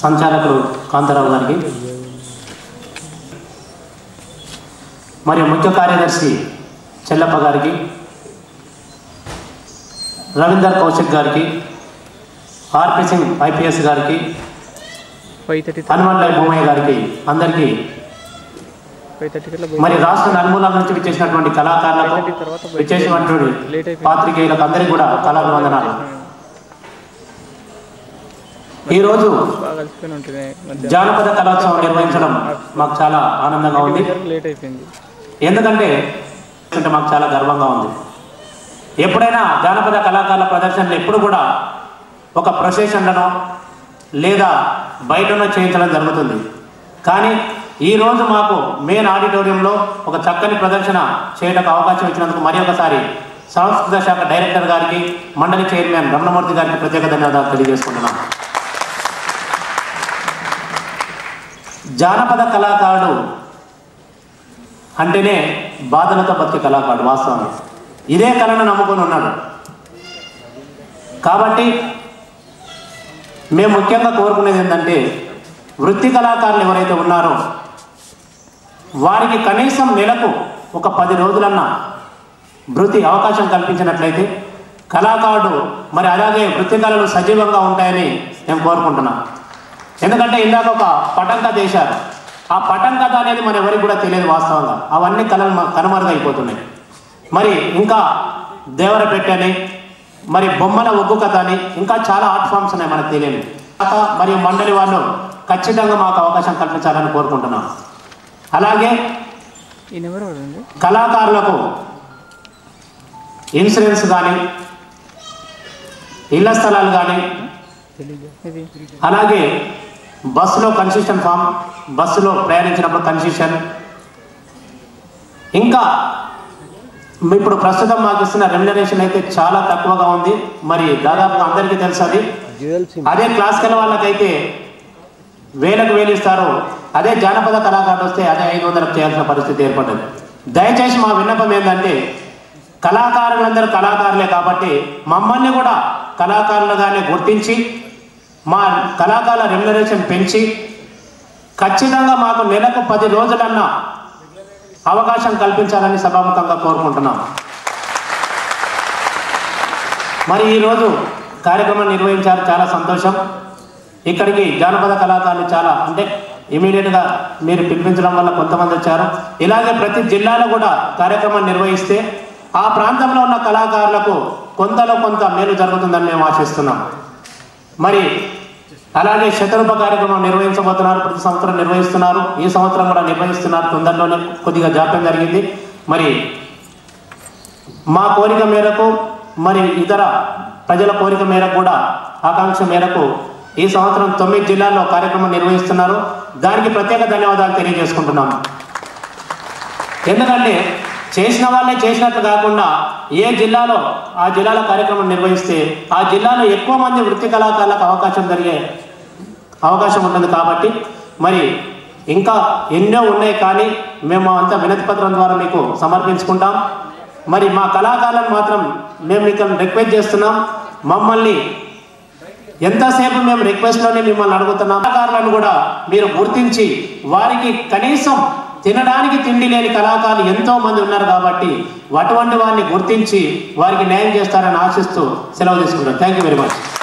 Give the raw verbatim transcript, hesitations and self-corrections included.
సంచాలకులు కాంతారావు గారికి, మరియు ముఖ్య కార్యదర్శి చెల్లప్ప గారికి, రవీందర్ కౌశిక్ గారికి, ఆర్పి సింగ్ ఐపీఎస్ గారికి, హనుమాన్ రాయ్ భూమయ్య గారికి, అందరికీ మరి రాష్ట్ర నలుమూలల నుంచి విచ్చేసినటువంటి కళాకారులకు, విచ్చేసినటువంటి పాత్రికేయులకు అందరికీ కూడా కళాభివందనాలు. ఈరోజు జానపద కళోత్సవం నిర్వహించడం మాకు చాలా ఆనందంగా ఉంది. ఎందుకంటే మాకు చాలా గర్వంగా ఉంది. ఎప్పుడైనా జానపద కళాకారుల ప్రదర్శనలు ఎప్పుడు కూడా ఒక ప్రొసెషన్లను లేదా బయటనో చేయించడం జరుగుతుంది. కానీ ఈరోజు మాకు మెయిన్ ఆడిటోరియంలో ఒక చక్కని ప్రదర్శన చేయడానికి అవకాశం ఇచ్చినందుకు మరి ఒకసారి సంస్కృత శాఖ డైరెక్టర్ గారికి, మండలి చైర్మన్ రమణమూర్తి గారికి ప్రత్యేక ధన్యవాదాలు తెలియజేసుకుంటున్నాం. జానపద కళాకారుడు అంటేనే బాధలతో బతికే కళాకారుడు. వాస్తవం ఇదే కళను నమ్ముకొని ఉన్నాడు. కాబట్టి మేము ముఖ్యంగా కోరుకునేది ఏంటంటే, వృత్తి కళాకారులు ఎవరైతే ఉన్నారో వారికి కనీసం నెలకు ఒక పది రోజులన్నా వృత్తి అవకాశం కల్పించినట్లయితే కళాకారుడు మరి అలాగే వృత్తి కళలు సజీవంగా ఉంటాయని నేను కోరుకుంటున్నాను. ఎందుకంటే ఇందాక ఒక పటంక చేశారు. ఆ పటంకథ అనేది మన ఎవరికి కూడా తెలియదు. వాస్తవంగా అవన్నీ కళలు కనుమరుగైపోతున్నాయి. మరి ఇంకా దేవరపెట్టె అని, మరి బొమ్మల ఒగ్గు కథ అని, ఇంకా చాలా ఆర్ట్ ఫామ్స్ ఉన్నాయి మనకు తెలియని. మరియు మండలి వాళ్ళు ఖచ్చితంగా మాకు అవకాశం కల్పించాలని కోరుకుంటున్నాం. అలాగే కళాకారులకు ఇన్సూరెన్స్ కానీ, ఇళ్ల స్థలాలు కానీ, అలాగే బస్సులో కన్సెషన్ ఫామ్, బస్సులో ప్రయాణించినప్పుడు కన్సెషన్, ఇంకా ఇప్పుడు ప్రస్తుతం మాకు ఇస్తున్న రెమ్యునరేషన్ అయితే చాలా తక్కువగా ఉంది. మరి దాదాపుగా అందరికీ తెలుసు అది. అదే క్లాసికల్ వాళ్ళకైతే వేలకు వేలు ఇస్తారు. అదే జానపద కళాకారుడు వస్తే అదే ఐదు వందలకు చేయాల్సిన పరిస్థితి ఏర్పడ్డది. దయచేసి మా విన్నపం ఏంటంటే, కళాకారులందరూ కళాకారులే కాబట్టి మమ్మల్ని కూడా కళాకారులుగానే గుర్తించి మా కళాకారుల రెమ్యునరేషన్ పెంచి ఖచ్చితంగా మాకు నెలకు పది రోజులన్నా అవకాశం కల్పించాలని సభాముఖంగా కోరుకుంటున్నాం. మరి ఈరోజు కార్యక్రమం నిర్వహించారు, చాలా సంతోషం. ఇక్కడికి జానపద కళాకారులు చాలా అంటే ఇమీడియట్గా మీరు పిలిపించడం వల్ల కొంతమంది వచ్చారు. ఇలాగే ప్రతి జిల్లాలో కూడా కార్యక్రమం నిర్వహిస్తే ఆ ప్రాంతంలో ఉన్న కళాకారులకు కొంతలో కొంత మేలు జరుగుతుందని మేము ఆశిస్తున్నాం. మరి అలాగే శతరూప కార్యక్రమం నిర్వహించబోతున్నారు. ప్రతి సంవత్సరం నిర్వహిస్తున్నారు. ఈ సంవత్సరం కూడా నిర్వహిస్తున్నారు. తొందరలోనే కొద్దిగా జాప్యం జరిగింది. మరి మా కోరిక మేరకు, మరి ఇతర ప్రజల కోరిక మేరకు కూడా ఆకాంక్ష మేరకు ఈ సంవత్సరం తొమ్మిది జిల్లాల్లో కార్యక్రమం నిర్వహిస్తున్నారు. దానికి ప్రత్యేక ధన్యవాదాలు తెలియజేసుకుంటున్నాము. ఎందుకంటే చేసిన వాళ్ళే చేసినట్లు కాకుండా ఏ జిల్లాలో ఆ జిల్లాల కార్యక్రమం నిర్వహిస్తే ఆ జిల్లాలో ఎక్కువ మంది వృత్తి కళాకారులకు అవకాశం జరిగే అవకాశం ఉంటుంది. కాబట్టి మరి ఇంకా ఎన్నో ఉన్నాయి, కానీ మేము అంతా వినతి పత్రం ద్వారా మీకు సమర్పించుకుంటాం. మరి మా కళాకారులను మాత్రం మేము మీకు రిక్వెస్ట్ చేస్తున్నాం. మమ్మల్ని ఎంతసేపు మేము రిక్వెస్ట్లోనే మిమ్మల్ని అడుగుతున్నాం. కళాకారులను కూడా మీరు గుర్తించి వారికి కనీసం తినడానికి తిండి లేని కళాకారులు ఎంతో మంది ఉన్నారు. కాబట్టి అటువంటి వారిని గుర్తించి వారికి న్యాయం చేస్తారని ఆశిస్తూ సెలవు తీసుకుంటాం. Thank you very much.